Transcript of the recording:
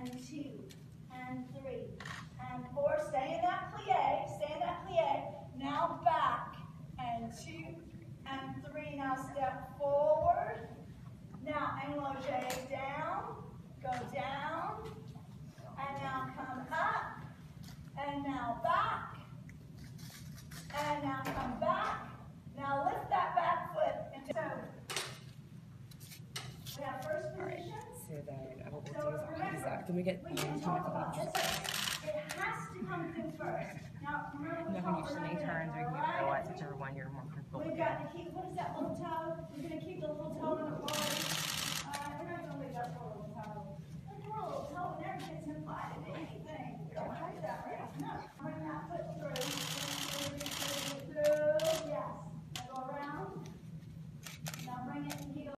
and 2, and 3, and 4. Stay in that plie, stay in that plie. Now back, and 2, and 3. Now step forward. Now enlogé down, go down, and now come up, and now back, and now come back. Now lift that back foot into so we have first position. So then what we'll do is I'll use that. Can we get We can talk about this. It has to come through first. Now remember when you shimmy turns or you realize whichever one you're more comfortable with. We've got to keep, what is that little toe? We're going to keep the little toe on the floor.